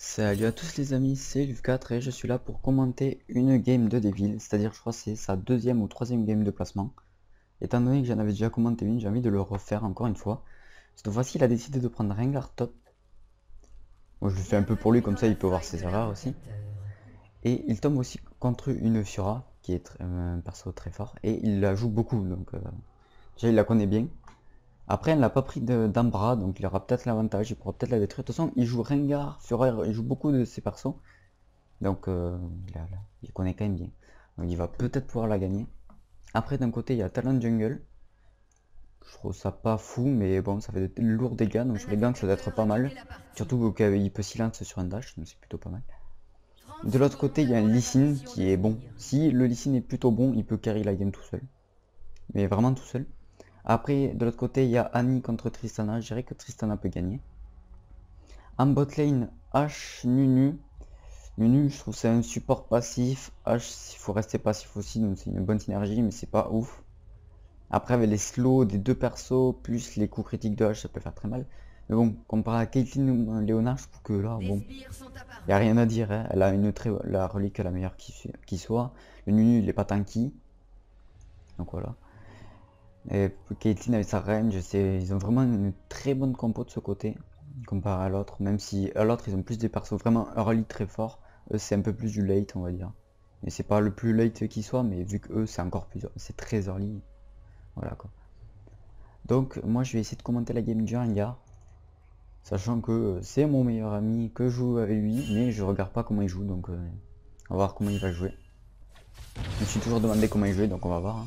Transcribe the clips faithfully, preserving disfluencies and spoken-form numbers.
Salut à tous les amis, c'est Luv quatre et je suis là pour commenter une game de Devil, c'est-à-dire je crois que c'est sa deuxième ou troisième game de placement. Étant donné que j'en avais déjà commenté une, j'ai envie de le refaire encore une fois. Cette fois-ci il a décidé de prendre Rengar top. Moi je le fais un peu pour lui, comme ça il peut voir ses erreurs aussi. Et il tombe aussi contre une Fiora, qui est un perso très fort, et il la joue beaucoup, donc euh, déjà il la connaît bien. Après, elle n'a pas pris d'Ambra, donc il aura peut-être l'avantage, il pourra peut-être la détruire. De toute façon, il joue Rengar, Fiora, il joue beaucoup de ses persos. Donc, euh, là, là, il connaît quand même bien. Donc, il va peut-être pouvoir la gagner. Après, d'un côté, il y a Talon Jungle. Je trouve ça pas fou, mais bon, ça fait de lourds dégâts. Donc, sur les ganks, ça doit être pas mal. Surtout qu'il peut silence sur un dash, donc c'est plutôt pas mal. De l'autre côté, il y a un Lee Sin qui est bon. Si le Lee Sin est plutôt bon, il peut carry la game tout seul. Mais vraiment tout seul. Après, de l'autre côté, il y a Annie contre Tristana. Je dirais que Tristana peut gagner. En bot lane, H, Nunu. Nunu, je trouve c'est un support passif. H, il faut rester passif aussi, donc c'est une bonne synergie, mais c'est pas ouf. Après, avec les slows des deux persos, plus les coups critiques de H, ça peut faire très mal. Mais bon, comparé à Caitlyn ou Léona, je trouve que là, bon, il n'y a rien à dire. Hein. Elle a une très, la relique la meilleure qui, qui soit. Le Nunu, il est pas tanky. Donc voilà. Et Caitlyn avec sa range, ils ont vraiment une très bonne compo de ce côté, comparé à l'autre. Même si à l'autre, ils ont plus des persos vraiment early très forts. Eux, c'est un peu plus du late, on va dire. Mais c'est pas le plus late qui soit, mais vu que eux, c'est encore plus, c'est très early. Voilà quoi. Donc, moi, je vais essayer de commenter la game du Rengar. Sachant que c'est mon meilleur ami, que je joue avec lui, mais je regarde pas comment il joue, donc euh, on va voir comment il va jouer. Je me suis toujours demandé comment il jouait, donc on va voir. Hein.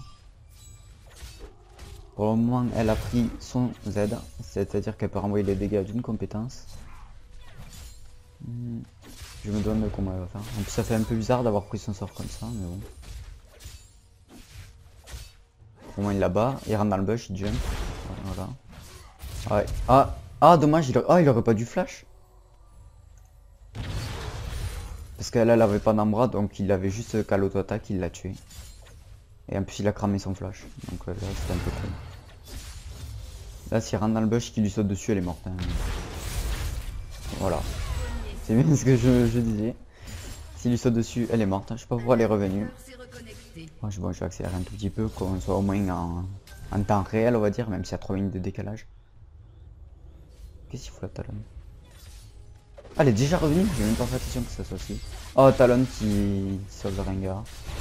Pour le moment, elle a pris son Z, c'est-à-dire qu'elle peut renvoyer les dégâts d'une compétence. Hmm. Je me demande comment elle va faire. En plus, ça fait un peu bizarre d'avoir pris son sort comme ça, mais bon. Au moins, il la bat, il rentre dans le bush, il jump. Voilà. Ouais. Ah, ah, dommage, il, a... ah, il aurait pas dû flash. Parce qu'elle, elle avait pas d'ambra, donc il avait juste qu'à l'auto-attaque, il l'a tué. Et en plus, il a cramé son flash. Donc euh, là, c'était un peu cool. Là, s'il rentre dans le bush, qui lui saute dessus, elle est morte. Hein. Voilà. C'est bien ce que je, je disais. S'il lui saute dessus, elle est morte. Je sais pas pourquoi elle est revenue. Moi, je, bon, je vais accélérer un tout petit peu, qu'on soit au moins en, en temps réel, on va dire, même s'il y a trois minutes de décalage. Qu'est-ce qu'il fout la Talon? Ah, elle est déjà revenue. J'ai même pas fait attention que ça soit aussi. Oh, Talon qui sauve le Rengar.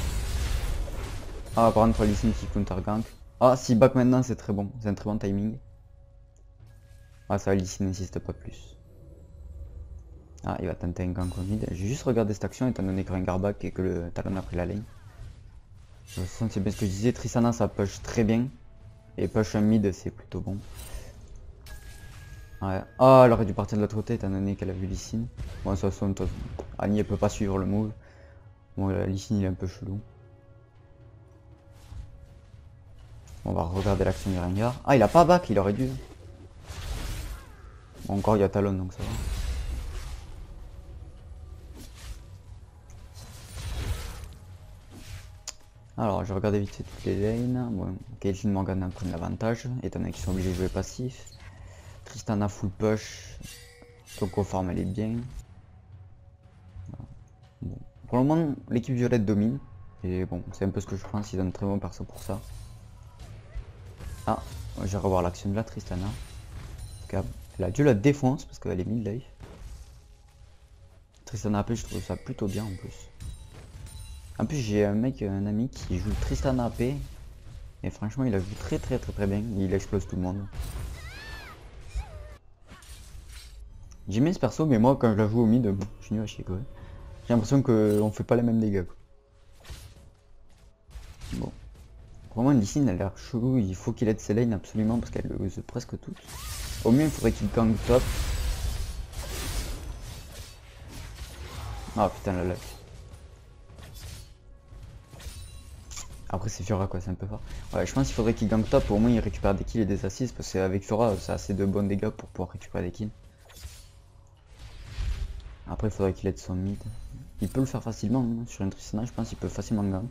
Ah, par contre, Lee Sin qui counter gank. Ah, si back maintenant, c'est très bon. C'est un très bon timing. Ah, ça, Lee Sin n'insiste pas plus. Ah, il va tenter un gank au mid. J'ai juste regardé cette action étant donné que Rengar back et que le Talon a pris la lane. De toute façon, c'est bien ce que je disais. Tristana, ça push très bien. Et push un mid, c'est plutôt bon. Ouais. Ah, elle aurait dû partir de l'autre côté étant donné qu'elle a vu Lee Sin. Bon, de toute façon, Annie, elle peut pas suivre le move. Bon, Lee Sin, il est un peu chelou. On va regarder l'action du Rengar. Ah, il a pas back, il aurait dû. Bon, encore, il y a Talon, donc ça va. Alors, je regardais vite fait toutes les lanes. Bon, Caitlyn Morgana prennent l'avantage, étant donné qu'ils sont obligés de jouer passif. Tristana full push. Coco Farm, elle est bien. Bon. Pour le moment, l'équipe violette domine. Et bon, c'est un peu ce que je pense, ils donnent très bon perso pour ça. Ah, je vais revoir l'action de la Tristana. Elle a dû la défonce parce qu'elle est mid-life. Tristana A P, je trouve ça plutôt bien en plus. En plus, j'ai un mec, un ami qui joue Tristana A P. Et franchement, il la joue très très très très bien. Il explose tout le monde. J'aime bien ce perso, mais moi, quand je la joue au mid, je suis nul à chier quoi. J'ai l'impression qu'on fait pas les mêmes dégâts quoi. Bon. Vraiment, Lee Sin, elle a l'air chelou. Il faut qu'il aide ses lanes absolument parce qu'elle le use presque toutes. Au mieux, il faudrait qu'il gank top. Ah putain, la luck. Après, c'est Fiora quoi, c'est un peu fort. Ouais, je pense qu'il faudrait qu'il gank top. Au moins, il récupère des kills et des assists parce qu'avec Fiora, c'est assez de bons dégâts pour pouvoir récupérer des kills. Après, il faudrait qu'il aide son mid. Il peut le faire facilement hein. Sur une Tristana, je pense qu'il peut facilement gank.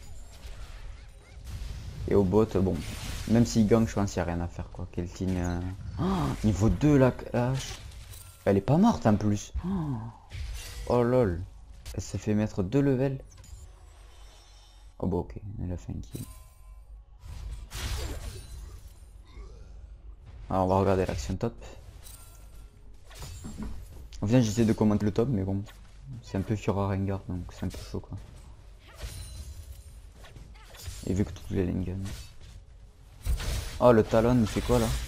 Et au bot, bon, même s'il gank, je pense qu'il n'y a rien à faire quoi. Caitlyn. Euh... Oh, niveau deux la hache. Elle est pas morte en plus. Oh, oh lol. Elle s'est fait mettre deux levels. Oh bon ok, elle a fait un kill. Alors on va regarder l'action top. Au final j'essaie de commenter le top mais bon. C'est un peu Fiora Rengar donc c'est un peu chaud quoi. Et vu que toutes les lanes gagnent. Oh le talon il fait quoi là?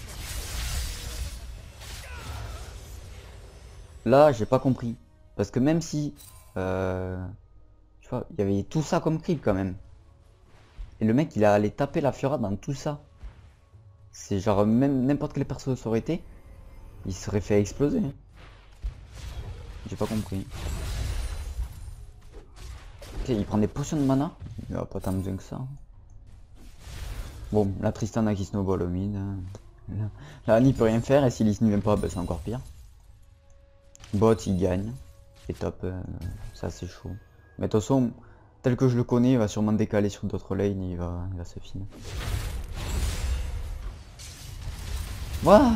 Là j'ai pas compris. Parce que même si euh, tu vois, il y avait tout ça comme creep quand même. Et le mec il a allé taper la Fiora dans tout ça. C'est genre même n'importe quel perso ça aurait été, il serait fait exploser. J'ai pas compris. Ok, il prend des potions de mana. Il a pas tant besoin que ça. Bon, la Tristana qui snowball au mid. La Annie peut rien faire et si Lee Sin vient pas, bah, c'est encore pire. Bot il gagne. Et top, euh, ça c'est chaud. Mais de toute façon, tel que je le connais, il va sûrement décaler sur d'autres lanes et il va, il va se finir. Waouh.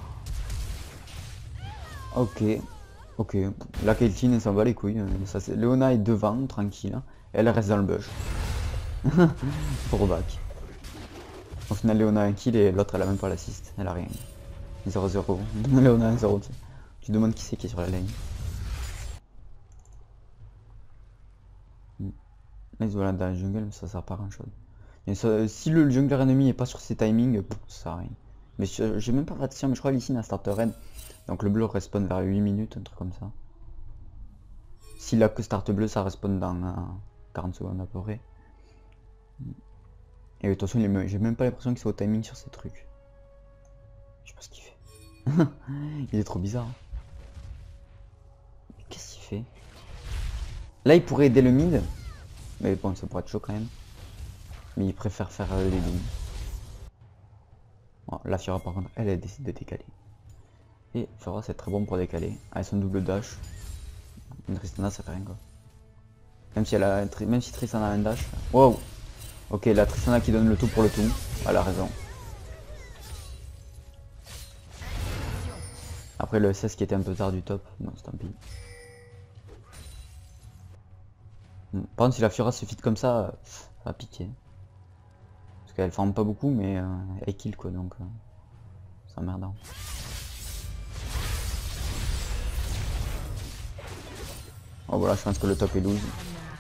Ok. Ok. La Caitlyn elle s'en va les couilles. Ça, c'est... Leona est devant, tranquille. Elle reste dans le bush. Pour back. Au final, Leona a un kill et l'autre elle a même pas l'assist. Elle a rien. zéro zéro. Leona zéro. Tu demandes qui c'est qui est sur la lane. Mais voilà, dans la jungle, ça sert pas à grand chose. Et ça, si le jungler ennemi est pas sur ses timings, ça sert à rien. Mais j'ai même pas l'attention, mais je crois Lee Sin a starter red. Donc le bleu respawn vers huit minutes, un truc comme ça. S'il a que start bleu, ça respawn dans euh, quarante secondes à peu près. Et de toute façon, j'ai même pas l'impression qu'il soit au timing sur ces trucs. Je sais pas ce qu'il fait. Il est trop bizarre. Mais qu'est-ce qu'il fait? Là, il pourrait aider le mid. Mais bon, ça pourrait être chaud quand même. Mais il préfère faire euh, les lignes. Bon, la Fiora par contre, elle a décidé de décaler. Et Fiora c'est très bon pour décaler. Avec son double dash. Une Tristana ça fait rien quoi. Même si elle a même si Tristana a un dash. Wow. Ok, la Tristana qui donne le tout pour le tout. Elle a raison. Après le S S qui était un peu tard du top. Non, c'est tant pis. Par contre si la Fiora se fit comme ça, ça va piquer. Parce qu'elle farme pas beaucoup mais euh, elle kill quoi donc. Euh, c'est emmerdant. Oh voilà, je pense que le top est loose.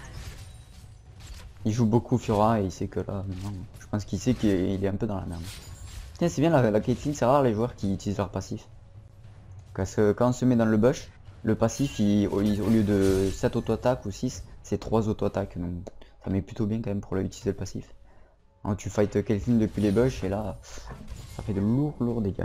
Il joue beaucoup Fiora et il sait que là, non, je pense qu'il sait qu'il est un peu dans la merde. Tiens, c'est bien la, la Caitlyn, c'est rare les joueurs qui utilisent leur passif. Parce que quand on se met dans le bush, le passif, il, au, au lieu de sept auto-attaques ou six, c'est trois auto-attaques. Donc ça met plutôt bien quand même pour le, utiliser le passif. Alors, tu fight Caitlyn depuis les bush et là, ça fait de lourds, lourds dégâts.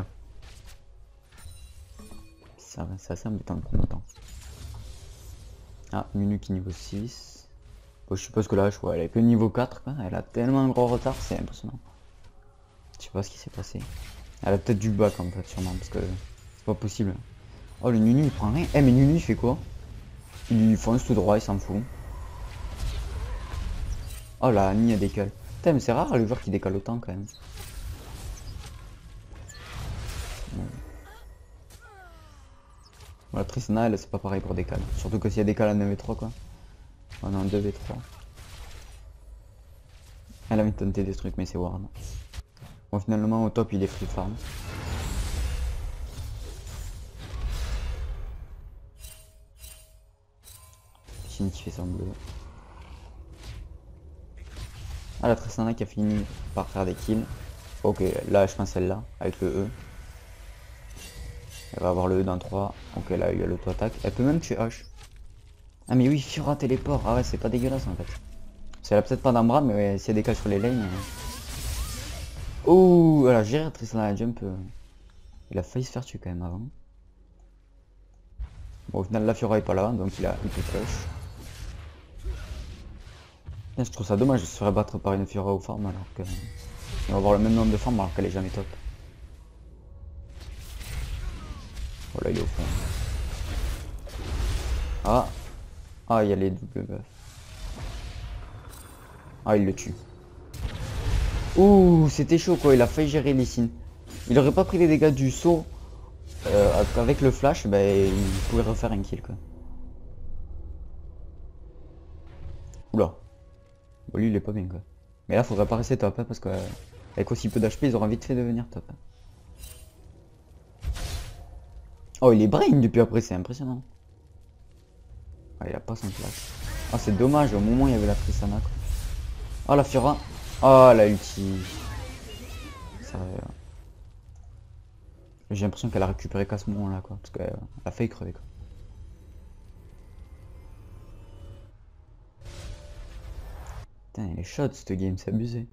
C'est assez embêtant de prendre le temps. Ah, Nunu qui niveau six. Bon, je suppose que là, je vois, elle est que niveau quatre, quoi. Elle a tellement un gros retard, c'est impressionnant. Je sais pas ce qui s'est passé. Elle a peut-être du bac en fait, sûrement, parce que c'est pas possible. Oh, le Nunu il prend rien. Eh, mais Nunu il fait quoi? Il fonce tout droit, il s'en fout. Oh, la Annie a décale. Putain, mais c'est rare les joueurs qui décalent autant quand même. Bon. La Tristana, elle, c'est pas pareil pour décale. Surtout que s'il y a décale en un v trois, quoi. Oh non, deux v trois. Elle a envie de tenter des trucs, mais c'est Ward. Bon, finalement, au top, il est free farm. Chine qui fait son bleu. Ah, la Tristana qui a fini par faire des kills. Ok, là, je pense celle-là, avec le E. Elle va avoir le E dans trois. Ok, là, il y a l'auto-attaque. Elle peut même tuer H. Ah, mais oui, Fiora téléport. Ah ouais, c'est pas dégueulasse en fait. Elle a peut-être pas d'Ambra, mais ouais, s'il y a des cas sur les lanes. Euh... Oh, voilà, j'ai Tristana la jump. Euh... Il a failli se faire tuer quand même avant. Bon, au final, la Fiora est pas là, donc il a il peut flush. Je trouve ça dommage de se faire battre par une Fiora au farm alors que. On va avoir le même nombre de farm alors qu'elle est jamais top. Voilà, il est au fond. Ah. Ah, il y a les doubles buffs. Ah, il le tue. Ouh, c'était chaud quoi, il a failli gérer Lee Sin. Il aurait pas pris les dégâts du saut. euh, avec le flash, bah, il pouvait refaire un kill quoi. Oula. Bon, lui il est pas bien quoi. Mais là faudrait pas rester top hein, parce que euh, avec aussi peu d'H P ils auront vite fait devenir top. Hein. Oh il est brain depuis après, c'est impressionnant. Ah, il a pas son flash. Ah c'est dommage, au moment où il y avait la Tristana quoi. Oh la Fiora. Oh la ulti. Ça, euh, j'ai l'impression qu'elle a récupéré qu'à ce moment là quoi. Parce qu'elle a failli crever quoi. Putain elle est chaude cette game, c'est abusé.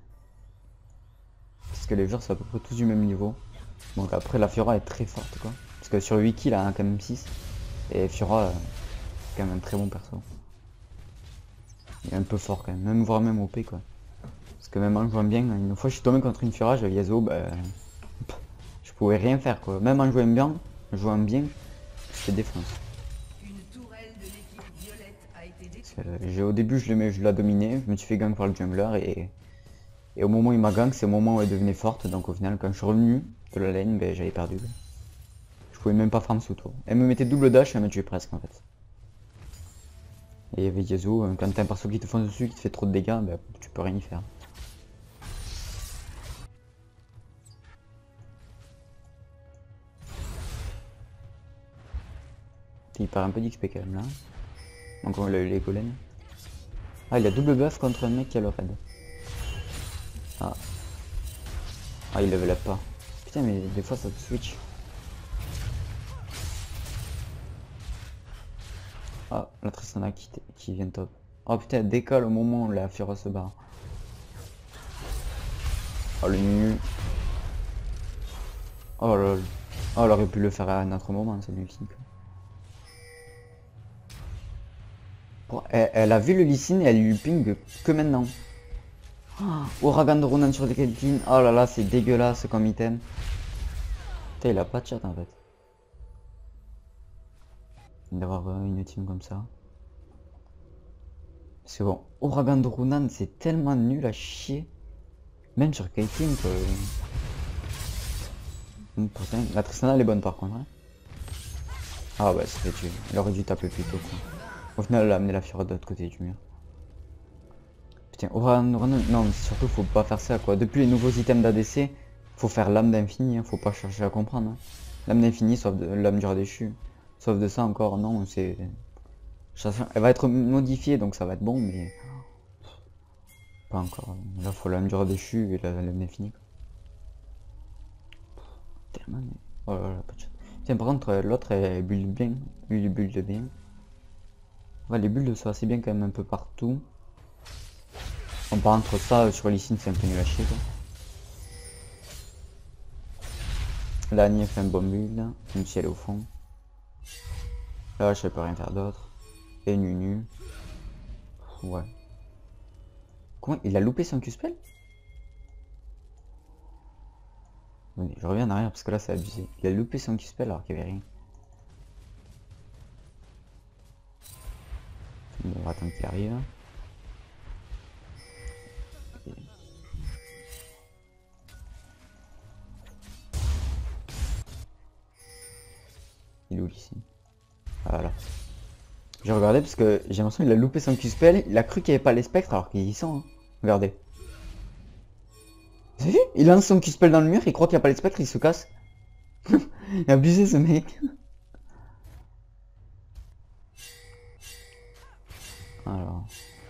Parce que les joueurs sont à peu près tous du même niveau. Donc après la Fiora est très forte quoi. Parce que sur huit kills elle en a quand même six. Et Fiora euh, c'est quand même un très bon perso. Il est un peu fort quand même, même voire même O P quoi. Parce que même en jouant bien, une fois je suis tombé contre une Fiora, j'avais Yasuo, bah, je pouvais rien faire quoi. Même en jouant bien, en jouant bien, je défonce. Euh, au début je, je la dominais, je me suis fait gank par le jungler et, et au moment où il m'a gank, c'est au moment où elle devenait forte. Donc au final quand je suis revenu de la lane, ben, j'avais perdu. Je pouvais même pas farm sous tour. Elle me mettait double dash et elle me tuait presque en fait. Et il y avait Yasuo, quand t'as un perso qui te fonce dessus, qui te fait trop de dégâts, ben, tu peux rien y faire. Il perd un peu d'X P quand même là. Donc on a eu les golems. Ah il a double buff contre un mec qui a le raid. Ah. Ah il level up pas. Putain mais des fois ça te switch. Ah la Tristana qui, qui vient top. Oh putain elle décolle au moment où la Fiora se barre. Oh le nul. Oh lol. Oh elle aurait pu le faire à un autre moment celui-ci. Oh, elle, elle a vu le Lee Sin et elle lui ping que maintenant. Oh, Ouragan de Ronan sur des Caitlyn. Oh là là c'est dégueulasse comme item. Putain il a pas de chat en fait. D'avoir euh, une team comme ça. C'est bon. Ouragan de Ronan c'est tellement nul à chier. Même sur Caitlyn que... Pourtant, la Tristana elle est bonne par contre. Hein. Ah ouais c'est fait tuer. Elle aurait dû taper plus tôt quoi. Au final elle a amené la Fiora de l'autre côté du mur. Putain, Ouragan de Ronan, non surtout faut pas faire ça quoi. Depuis les nouveaux items d'A D C, faut faire l'âme d'infini, hein. Faut pas chercher à comprendre. Hein. L'âme d'infini sauf de l'âme du rat déchu. Sauf de ça encore non c'est... Elle va être modifiée donc ça va être bon mais... Pas encore. Là faut l'âme du rat déchu et l'âme d'infini. Tellement... Oh là là, pas de chance. Tiens par contre l'autre elle build bien. Lui il build bien. Ouais les builds sont assez bien quand même un peu partout. On part entre ça sur Lee Sin c'est un peu nul à chier quoi. Là Annie fait un bon build, même si elle est au fond. Là je peux rien faire d'autre. Et Nunu. Ouais. Comment il a loupé son Q-spell? Je reviens en arrière parce que là c'est abusé. Il a loupé son Q-spell alors qu'il n'y avait rien. Bon, on va attendre qu'il arrive. Il est où ici? Voilà. J'ai regardé parce que j'ai l'impression qu'il a loupé son Q-spell. Il a cru qu'il n'y avait pas les spectres alors qu'ils y sont. Hein. Regardez. Vous avez vu? Il lance son Q-spell dans le mur, il croit qu'il n'y a pas les spectres, il se casse. Il a abusé ce mec. Alors.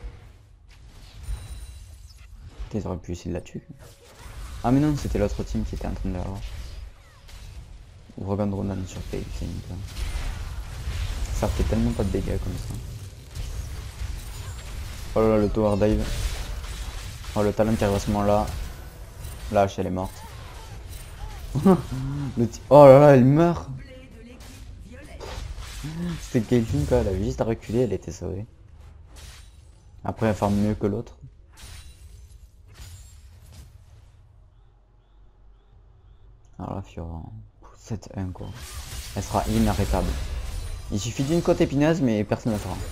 Ils auraient pu essayer de la tuer. Ah mais non, c'était l'autre team qui était en train de l'avoir. Ou regarde Ronan sur Pay, c'est une plan. Ça fait tellement pas de dégâts comme ça. Oh là là, le tower dive. Oh le talent qui arrive à ce moment là. La hache elle est morte. le oh là là, elle meurt. C'était Caitlyn quoi, elle avait juste à reculer, elle était sauvée. Après elle farme mieux que l'autre. Alors la Fiora, sept un quoi. Elle sera inarrêtable. Il suffit d'une côte épineuse mais personne ne la fera.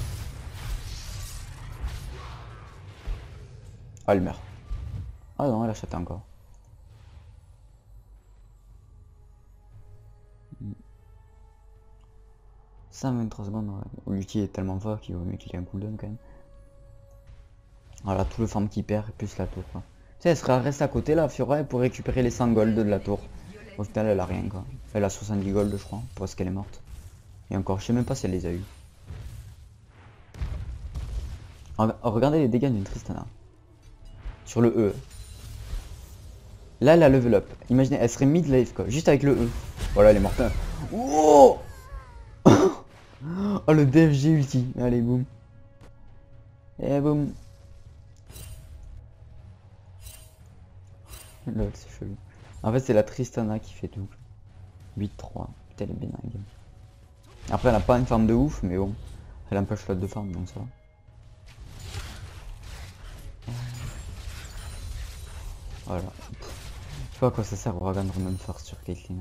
Ah elle meurt. Ah non elle achète encore. cent vingt-trois secondes, ouais. L'ulti est tellement fort qu'il vaut mieux qu'il ait un cooldown quand même. Voilà, tout le farm qui perd, plus la tour quoi. Tu sais, elle sera reste à côté là, Fiora, pour récupérer les cent gold de la tour. Au final, elle a rien quoi. Elle a soixante-dix gold, je crois, parce qu'elle est morte. Et encore, je sais même pas si elle les a eu. Regardez les dégâts d'une Tristana. Sur le E. Là, elle a level up. Imaginez, elle serait mid life quoi, juste avec le E. Voilà, elle est morte. Oh, oh le D F G ulti. Allez, boum. Et boum. Lol, c'est chelou. En fait, c'est la Tristana qui fait tout. huit trois. Putain, elle est bien dans la game. Après, elle a pas une farm de ouf, mais bon. Elle empêche l'autre de farm, donc ça va. Voilà. Je sais pas à quoi ça sert Uragan Roman Force sur Caitlyn.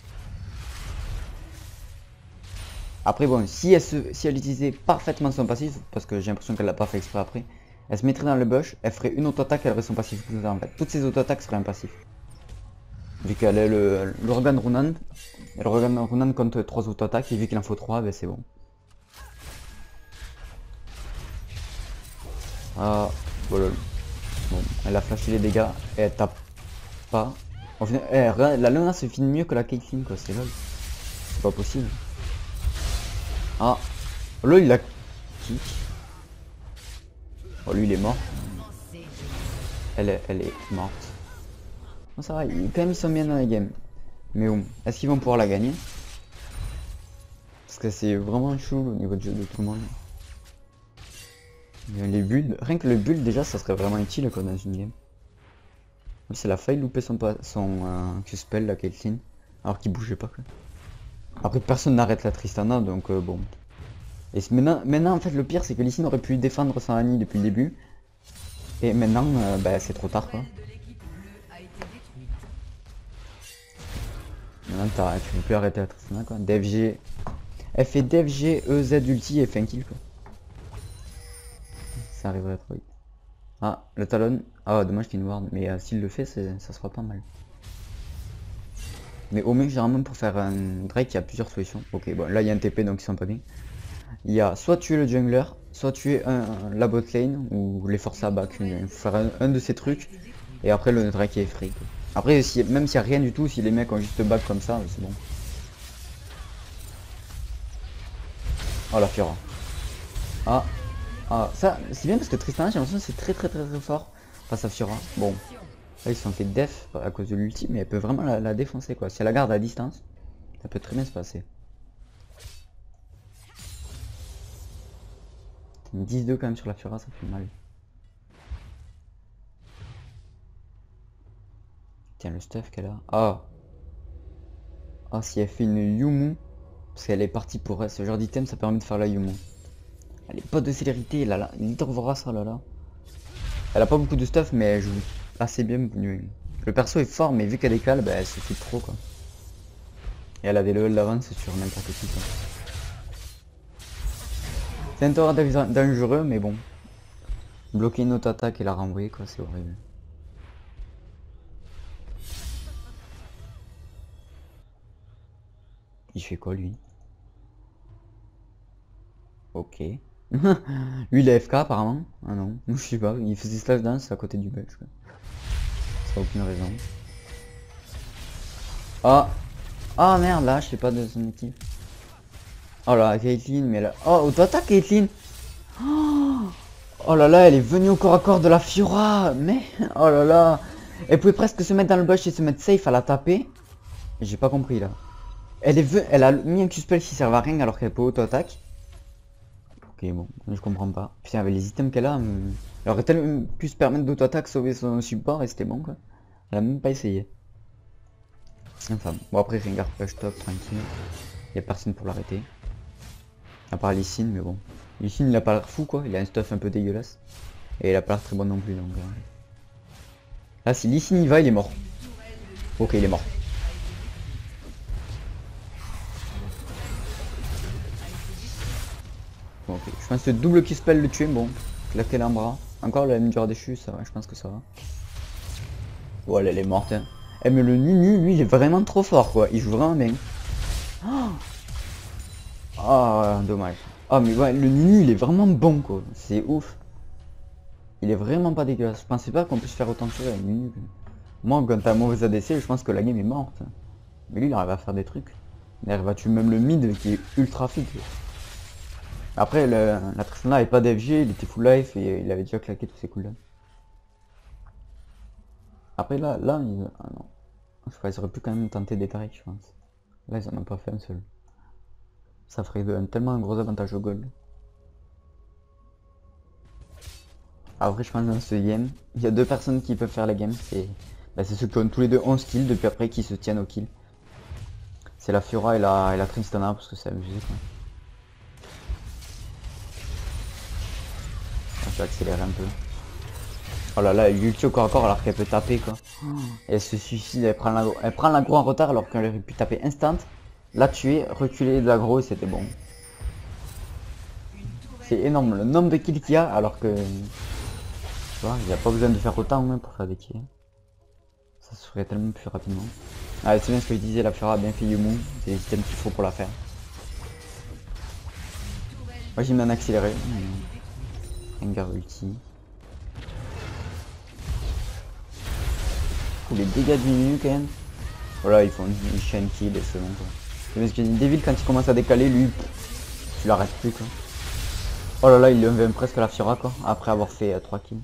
Après, bon, si elle, se, si elle utilisait parfaitement son passif, parce que j'ai l'impression qu'elle l'a pas fait exprès après, elle se mettrait dans le bush, elle ferait une auto-attaque, elle aurait son passif tout ça en fait. Toutes ses auto-attaques seraient un passif. Vu qu'elle est le l'Uragan Runan, et l'Uragan Runan compte trois auto-attaques, et vu qu'il en faut trois, ben c'est bon. Ah, voilà. Bon, elle a flashé les dégâts, et elle tape pas. Au final, eh, la Luna se finit mieux que la Caitlyn quoi, c'est lol. C'est pas possible. Ah, là il l'a kick. Oh lui il est mort. Elle est, elle est morte. Bon, ça va, ils, quand même ils sont bien dans la game. Mais bon, est-ce qu'ils vont pouvoir la gagner? Parce que c'est vraiment chaud au niveau de jeu de tout le monde. Les builds, rien que le build déjà ça serait vraiment utile quoi dans une game. C'est la faille louper son, son euh, Q-spell la Caitlyn. Alors qu'il bougeait pas quoi. Après personne n'arrête la Tristana donc euh, bon. Et maintenant, maintenant en fait le pire c'est que Lee Sin aurait pu défendre son Annie depuis le début. Et maintenant euh, bah, c'est trop tard quoi. Maintenant tu peux plus arrêter la Tristana quoi. D F G. Elle fait D F G, E Z ulti et fait un kill quoi. Ça arriverait trop vite. Ah le talon. Ah dommage qu'il y ait une ward. Mais euh, s'il le fait ça sera pas mal. Mais au mieux généralement pour faire un Drake il y a plusieurs solutions. Ok bon là il y a un T P donc ils sont pas bien. Il y a soit tuer le jungler, soit tuer un, un, la bot lane ou les forcer à back. Il faut faire un, un de ces trucs et après le Drake est free quoi. Après si, même s'il n'y a rien du tout, si les mecs ont juste back comme ça, c'est bon. Oh la Fiora. Ah, ah ça c'est bien parce que Tristana j'ai l'impression que c'est très très très très fort face à Fiora. Bon. Là ils se sont fait def à cause de l'ulti mais elle peut vraiment la, la défoncer quoi. Si elle la garde à distance, ça peut très bien se passer. dix deux quand même sur la Fiora, ça fait mal. Tiens le stuff qu'elle a. Ah. Ah si elle fait une Yumu. Parce qu'elle est partie pour elle. Ce genre d'item ça permet de faire la Yumu. Elle est pas de célérité, elle a la Nidorvoras, oh là là. Elle a pas beaucoup de stuff mais elle joue assez bien. Le perso est fort mais vu qu'elle décale, bah, elle se fait trop quoi. Et elle a des levels d'avance sur n'importe qui quoi. C'est un tour dangereux mais bon. Bloquer une auto-attaque et la renvoyer quoi, c'est horrible. Il fait quoi lui? Ok. Lui il est F K apparemment. Ah non, je sais pas, il faisait slash dance à côté du bench quoi. Ça a aucune raison. Ah. Ah merde là, je sais pas de son équipe. Oh là, Caitlyn, mais là. Oh, auto-attaque Caitlyn. Oh, oh là là, elle est venue au corps à corps de la Fiora. Mais. Oh là là. Elle pouvait presque se mettre dans le bush et se mettre safe à la taper. J'ai pas compris là. Elle est ve... Elle a mis un Q-spell qui sert à rien alors qu'elle peut auto-attaque. Ok bon, je comprends pas. Putain avec les items qu'elle a, elle aurait tellement pu se permettre d'auto-attaque, sauver son support et c'était bon quoi. Elle a même pas essayé. Enfin bon après Rengar push top tranquille. Y a personne pour l'arrêter. À part Lee Sin mais bon. Lee Sin il a pas l'air fou quoi, il a un stuff un peu dégueulasse. Et il a pas l'air très bon non plus donc. Euh... Là si Lee Sin y va il est mort. Ok il est mort. Bon, okay. Je pense que le double qui spell le tuer, bon, claquer un bras. Encore la M du déchu, ça va, je pense que ça va. Voilà, elle est morte. Hein. Eh, mais le Nunu, lui, il est vraiment trop fort, quoi. Il joue vraiment bien. Oh, Ah, dommage. Ah, mais ouais, le Nunu, il est vraiment bon, quoi. C'est ouf. Il est vraiment pas dégueulasse. Je pensais pas qu'on puisse faire autant de choses avec Nunu. Moi, quand t'as un mauvais A D C, je pense que la game est morte. Mais lui, il arrive à faire des trucs. Il arrive à tuer même le mid qui est ultra fit. Après, le, la Tristana avait pas d'F G, il était full life et il avait déjà claqué tous ses cooldowns. Après, là, là, il... ah non. Je crois qu'ils auraient pu quand même tenter des tarifs, je pense. Là, ils en ont pas fait un seul. Ça ferait un, tellement un gros avantage au gold. Après, je pense dans ce game, il y a deux personnes qui peuvent faire la game. C'est bah, ceux qui ont tous les deux onze kills, depuis après qui se tiennent au kill. C'est la Fiora et la, et la Tristana, parce que c'est abusé, quoi. Je vais accélérer un peu. Oh là là, elle ulti au corps à corps alors qu'elle peut taper, quoi. Et elle se suicide, elle prend l'aggro, elle prend l'aggro en retard alors qu'elle aurait pu taper instant. La tuer, reculer de l'aggro et c'était bon. C'est énorme le nombre de kills qu'il y a alors que... Tu vois, il n'y a pas besoin de faire autant même pour faire des kills. Ça se ferait tellement plus rapidement. Ah, c'est bien ce que je disais, la Fiora a bien fait Yumu. C'est l'items qu'il faut pour la faire. Moi j'ai mis un accéléré. Rengar ulti. Pour les dégâts du Nunu quand même. Voilà, ils font une chaîne kill et c'est bon quoi. C'est bien ce que je dis, Devil quand il commence à décaler, lui, tu l'arrêtes plus quoi. Oh là là, il lui même presque la Fiora quoi, après avoir fait euh, trois kills.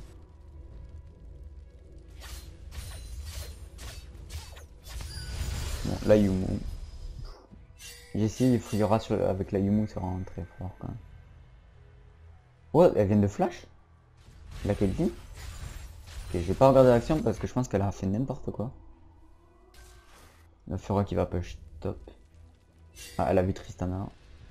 Bon, la Yumu. J'ai essayé Fiora sur, avec la Yumu, c'est vraiment très fort quand même. Ouais, elle vient de flash. La qualité. Ok, j'ai pas regardé l'action parce que je pense qu'elle a fait n'importe quoi. La Fiora qui va push top. Ah, elle a vu Tristana.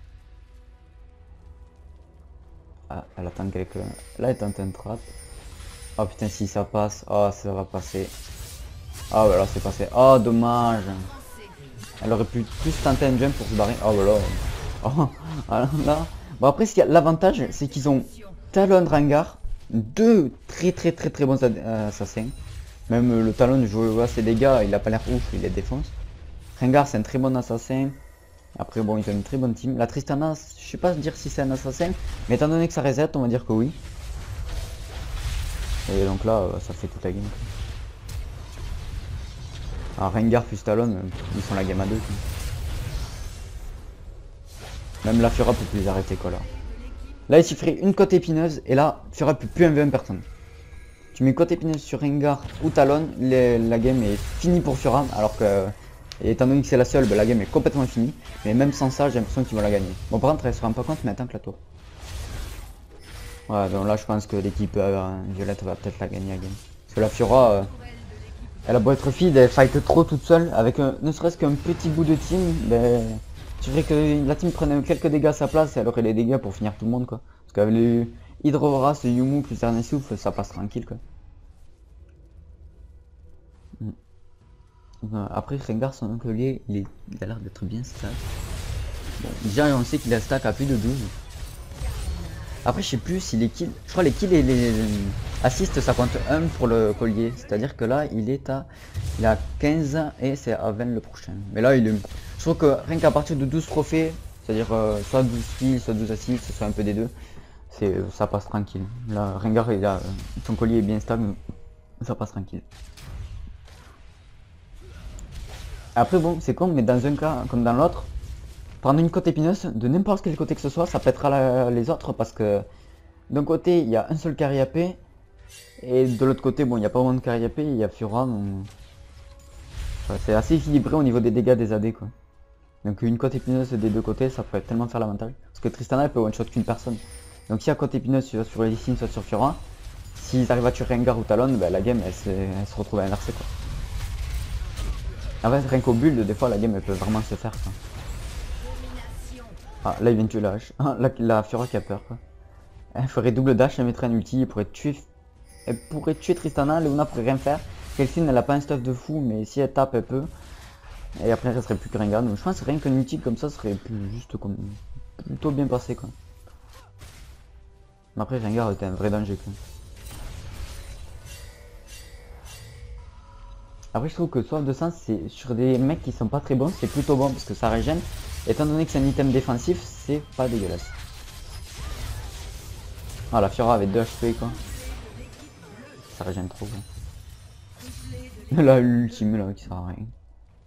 Ah, elle attend quelques... Là, elle tente un trap. Oh putain, si ça passe. Oh, ça va passer. Ah, bah là, c'est passé. Oh, dommage. Elle aurait pu plus tenter un jump pour se barrer. Oh, bah là. Oh, ah, là. Bon, après, ce qu'il y a l'avantage, c'est qu'ils ont Talon, Rengar. Deux très très très très bons assassins. Même le Talon, je vois ses dégâts, il a pas l'air ouf, il les défonce. Rengar, c'est un très bon assassin. Après, bon, ils ont une très bonne team. La Tristana, je sais pas dire si c'est un assassin, mais étant donné que ça reset, on va dire que oui. Et donc là, ça fait toute la game. Alors, Rengar plus Talon, ils font la game à deux. Quoi. Même la Fiora peut plus les arrêter, quoi, là. Là, il suffirait une côte épineuse, et là, Fiora peut plus un v un personne. Tu mets côte épineuse sur Rengar ou Talon, les, la game est finie pour Fiora, alors que... Et étant donné que c'est la seule, bah, la game est complètement finie. Mais même sans ça, j'ai l'impression qu'ils vont la gagner. Bon, par contre, elle se rend pas compte, mais attends que la tour. Ouais, donc là, je pense que l'équipe euh, Violette va peut-être la gagner la game. Parce que la Fiora, euh, elle a beau être feed, elle fight trop toute seule. Avec un, ne serait-ce qu'un petit bout de team, ben, tu verrais que la team prenait quelques dégâts à sa place et elle aurait les dégâts pour finir tout le monde, quoi. Parce qu'avec les Hydroras, Yumu plus dernier souffle, ça passe tranquille, quoi. Mm. Après, Rengar, son collier, il, est, il a l'air d'être bien stack. Bon, déjà, on sait qu'il a stack à plus de douze. Après, je sais plus si les kills... Je crois les kills et les assists, ça compte un pour le collier. C'est-à-dire que là, il est à... Il a quinze et c'est à vingt le prochain. Mais là, il est... Je trouve que rien qu'à partir de douze trophées, c'est-à-dire euh, soit douze kills, soit douze assists, soit un peu des deux, c'est ça passe tranquille. Là, Rengar, il a... son collier est bien stable, ça passe tranquille. Après bon, c'est con, mais dans un cas comme dans l'autre, prendre une côte épineuse, de n'importe quel côté que ce soit, ça pètera la, les autres parce que d'un côté, il y a un seul carry A P, et de l'autre côté, bon, il n'y a pas vraiment de carry A P, il y a Fiora, donc... Enfin, c'est assez équilibré au niveau des dégâts des A D, quoi. Donc une côte épineuse des deux côtés, ça pourrait tellement faire l'avantage. Parce que Tristana, elle peut one-shot qu'une personne. Donc si y a côte épineuse, soit sur Lee Sin, soit sur Fiora, s'ils arrivent à tuer Rengar ou Talon, ben, la game, elle se, elle se retrouve inversée, quoi. En fait, rien qu'au build, des fois, la game, elle peut vraiment se faire, quoi. Ah, là, il vient de tuer la hache. Ah, la, la Fiora qui a peur, quoi. Elle ferait double dash, elle mettrait un ulti, elle pourrait tuer... Elle pourrait tuer Tristana, Leona pourrait rien faire. Kelsyn, elle a pas un stuff de fou, mais si elle tape, elle peut. Et après, il resterait plus que Rengar. Donc je pense que rien qu'un ulti comme ça serait plus juste comme... plutôt bien passé, quoi. Mais après, Rengar était un vrai danger, quoi. Après, je trouve que soif de sang, c'est sur des mecs qui sont pas très bons, c'est plutôt bon parce que ça régène. Étant donné que c'est un item défensif, c'est pas dégueulasse. Ah, la Fiora avait deux H P quoi. Ça régène trop quoi. Là, l'ultime là qui sert à rien.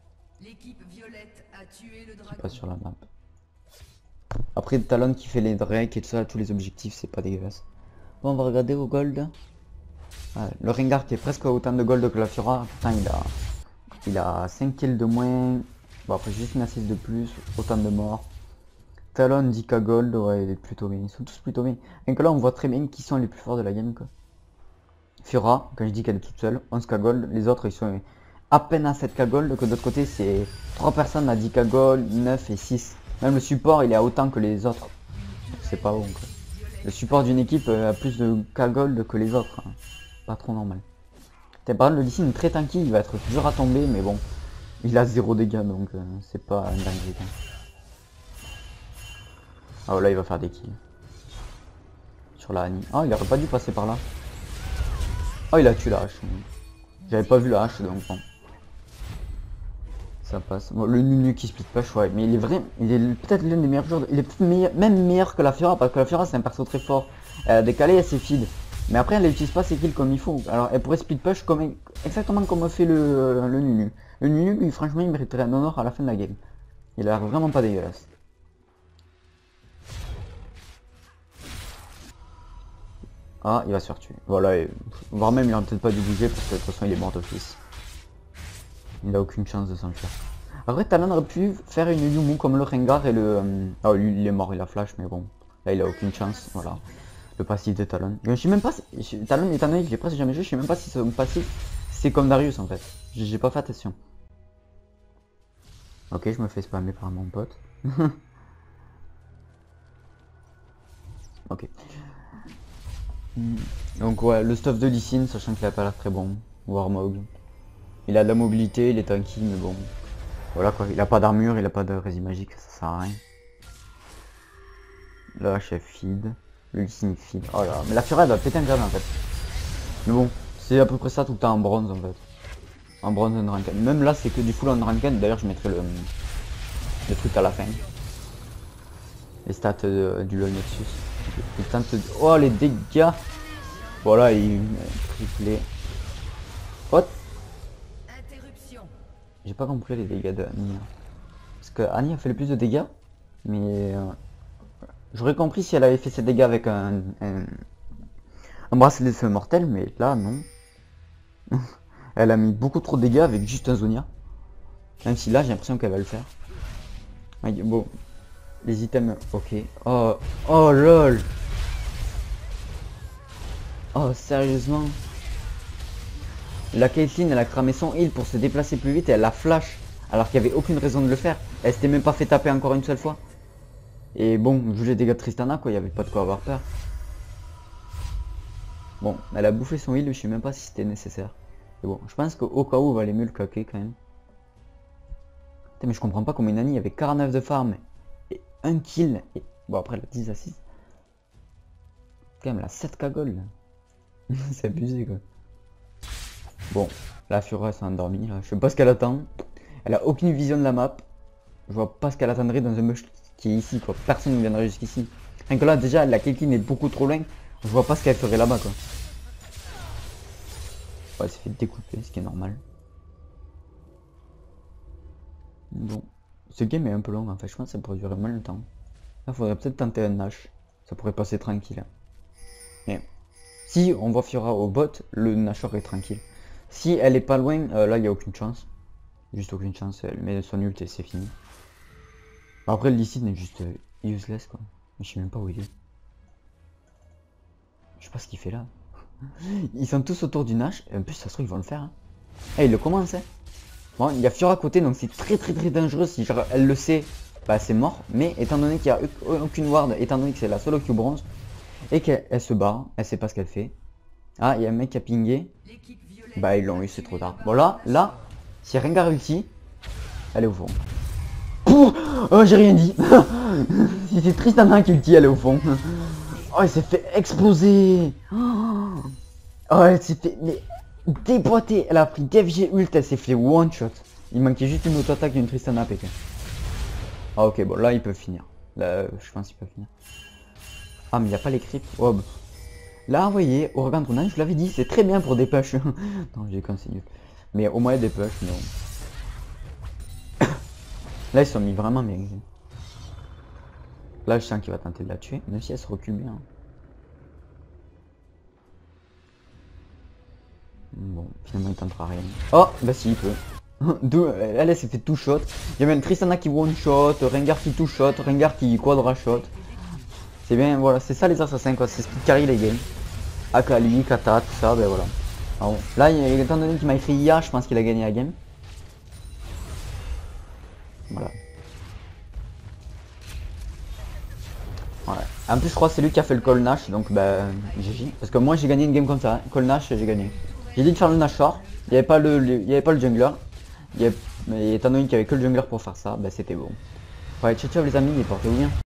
Qui passe sur la map. Après Talon qui fait les drakes et tout ça, tous les objectifs, c'est pas dégueulasse. Bon, on va regarder au gold. Ah, le Rengar qui est presque autant de gold que la Fiora. Putain, il a, il a cinq kills de moins. Bon, après juste une assist de plus, autant de morts. Talon dix K gold, ouais, il est plutôt bien. Ils sont tous plutôt bien. Donc là, on voit très bien qui sont les plus forts de la game quoi. Fiora, quand je dis qu'elle est toute seule, onze K gold. Les autres, ils sont à peine à sept K gold. Que de l'autre côté, c'est trois personnes à dix K gold, neuf et six. Même le support, il est à autant que les autres. C'est pas bon quoi. Le support d'une équipe a plus de K gold que les autres. Hein. Pas trop normal. Par exemple, le Lee Sin est très tanky, il va être dur à tomber, mais bon. Il a zéro dégâts, donc euh, c'est pas un dingue. Oh là, il va faire des kills. Sur la Annie. Oh, il aurait pas dû passer par là. Oh, il a tué la hache. J'avais pas vu la hache, donc bon. Ça passe. Bon, le Nunu qui split push, ouais. Mais il est vrai, il est peut-être l'un des meilleurs joueurs. Il est meilleur, même meilleur que la Fiora, parce que la Fiora c'est un perso très fort. Elle a décalé, elle s'est feed. Mais après, elle n'utilise pas ses kills comme il faut. Alors, elle pourrait split push comme, exactement comme a fait le, le Nunu. Le Nunu, lui, franchement, il mériterait un honneur à la fin de la game. Il a l'air vraiment pas dégueulasse. Ah, il va se faire tuer. Voilà, et, voire même il aurait peut-être pas dû bouger parce que de toute façon il est mort d'office. Il a aucune chance de s'en faire. Après, Talon aurait pu faire une Yumu comme le Rengar et le... Euh... Oh, lui il est mort, il a flash, mais bon. Là il a aucune chance, voilà. Le passif de Talon. Je sais même pas si... Talon étant donné que j'ai presque jamais joué, je sais même pas si son passif c'est comme Darius en fait. J'ai pas fait attention. Ok, je me fais spammer par mon pote. Ok. Donc ouais, le stuff de Lee Sin, sachant qu'il a pas l'air très bon. Warmog. Il a de la mobilité, il est tanky, mais bon. Voilà quoi, il a pas d'armure, il a pas de résine magique, ça sert à rien. Là, chef feed. Le Lee Sin feed. Oh là, mais la Fiora elle va péter un câble en fait. Mais bon, c'est à peu près ça tout le temps en bronze en fait. En bronze en ranked. Même là, c'est que du full en ranked. D'ailleurs, je mettrai le, le truc à la fin. Les stats de, du LoL Nexus. Il tente de... Oh, les dégâts. Voilà, il triplé. What? J'ai pas compris les dégâts de Annie. Parce que Annie a fait le plus de dégâts. Mais... Euh, j'aurais compris si elle avait fait ses dégâts avec un... Un, un bracelet de feu mortel. Mais là, non. Elle a mis beaucoup trop de dégâts avec juste un Zonia. Même si là, j'ai l'impression qu'elle va le faire. Bon. Les items, ok. Oh, oh lol. Oh, sérieusement. La Caitlyn, elle a cramé son heal pour se déplacer plus vite et elle a flash. Alors qu'il n'y avait aucune raison de le faire. Elle s'était même pas fait taper encore une seule fois. Et bon, vu les dégâts de Tristana, quoi, il n'y avait pas de quoi avoir peur. Bon, elle a bouffé son heal, je sais même pas si c'était nécessaire. Et bon, je pense qu'au cas où, on va aller mieux le claquer quand même. Putain, mais je comprends pas comment une Annie avait quarante-neuf de farm et un kill. Et... Bon, après, elle a dix assists. Quand même, elle a sept K gold. C'est abusé, quoi. Bon, la Fiora s'est endormie, là. Je sais pas ce qu'elle attend. Elle a aucune vision de la map. Je vois pas ce qu'elle attendrait dans un bush qui est ici, quoi. Personne ne viendrait jusqu'ici. Rien que là, déjà, la Caitlyn est beaucoup trop loin. Je vois pas ce qu'elle ferait là-bas, quoi. Ouais, elle s'est fait découper, ce qui est normal. Bon. Ce game est un peu long, en fait. Je pense que ça pourrait durer moins longtemps. Là, faudrait peut-être tenter un Nash. Ça pourrait passer tranquille. Mais si on voit Fiora au bot, le Nashor est tranquille. Si elle est pas loin, euh, là, il n'y a aucune chance. Juste aucune chance. Elle met son ult et c'est fini. Après, le Lee Sin est juste euh, useless, quoi. Je sais même pas où il est. Je sais pas ce qu'il fait là. Ils sont tous autour du Nash. Et en plus, ça se trouve, ils vont le faire. Hein. Et il le commence. Hein. Bon, il y a Fiora à côté, donc c'est très très très dangereux. Si genre, elle le sait, bah c'est mort. Mais étant donné qu'il n'y a aucune ward, étant donné que c'est la solo Q bronze, et qu'elle se barre, elle sait pas ce qu'elle fait. Ah, il y a un mec qui a pingé. Bah ils l'ont eu, c'est trop tard. Bon là, là, si Rengar ulti, elle est au fond. Pouh, oh, j'ai rien dit. Si c'est Tristana qui ulti, elle est au fond. Oh, elle s'est fait exploser. Oh, elle s'est fait mais, déboîter. Elle a pris D F G ult, elle s'est fait one shot. Il manquait juste une auto-attaque d'une Tristana P K. Ah ok, bon là il peut finir. Là je pense qu'il peut finir. Ah mais il n'y a pas les creeps. Oh, bah. Là vous voyez, Ouragan Tournant, je l'avais dit, c'est très bien pour des push. Non j'ai quand c'est nul. Mais au moins des push, mais bon. Là ils sont mis vraiment bien. Là je sens qu'il va tenter de la tuer, même si elle se recule bien. Bon, finalement il tentera rien. Oh, bah si il peut. D'où elle s'est fait tout shot. Il y a même Tristana qui one shot, Rengar qui tout shot, Rengar qui quadra shot. C'est bien, voilà, c'est ça les assassins quoi, c'est ce qui carry les games. Akali, Kata, tout ça, ben voilà. Alors, là, étant donné qu'il m'a écrit I A, je pense qu'il a gagné la game. Voilà. Voilà. En plus, je crois que c'est lui qui a fait le call Nash, donc ben G G. Parce que moi j'ai gagné une game comme ça, hein. Call Nash, j'ai gagné. J'ai dit de faire le Nash short, il n'y avait pas le, le, il y avait pas le jungler. Il y avait, mais étant donné qu'il n'y avait que le jungler pour faire ça, ben c'était bon. Ouais, ciao ciao les amis et portez-vous bien.